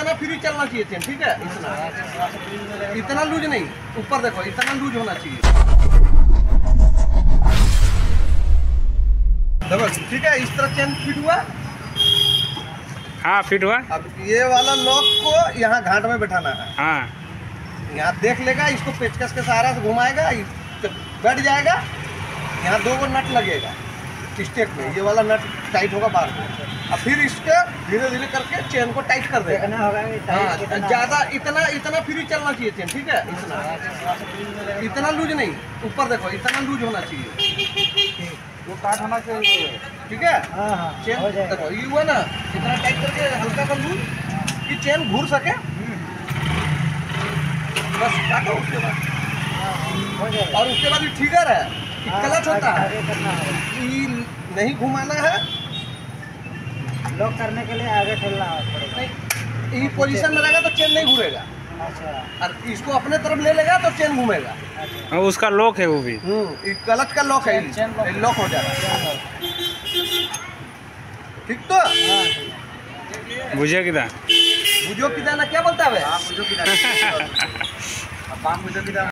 इतना फ्री चलना चाहिए चेन, ठीक है। इतना लूज नहीं, ऊपर देखो इतना लूज होना चाहिए, देखो ठीक है। इस तरह चेन फिट हुआ, हाँ फिट हुआ। अब ये वाला लॉक को यहाँ घाट में बैठाना है। हाँ यहाँ देख लेगा, इसको पेचकस के सहारा से घुमाएगा, बैठ जाएगा। यहाँ 2 गो नट लगेगा स्टेक में, ये वाला नट टाइट होगा बाहर में। अब फिर इसके धीरे धीरे करके चेन को टाइट कर देगा। हाँ, ज़्यादा इतना फ्री चलना चाहिए चेन, ठीक है। इतना लूज नहीं, ऊपर देखो इतना लूज होना चाहिए, वो काट होना चाहिए, ठीक है। चेन देखो ये हुआ ना, इतना टाइट करके हल्का सा लूज कि चेन घूर सके, बस काटो उसके बाद। और उसके बाद ये ट्रिगर है, क्लच होता है, ये नहीं घुमाना है, लॉक करने के लिए आगे ठेलना पड़ेगा। ये पोजीशन में रहेगा तो चेन नहीं घूरेगा, और इसको अपने तरफ ले लेगा तो चेन घूमेगा। और उसका लॉक है वो भी, ये क्लच का लॉक है, लॉक हो जाएगा, ठीक। तो बुझे किधर बुझो किधर ना, क्या बोलता है?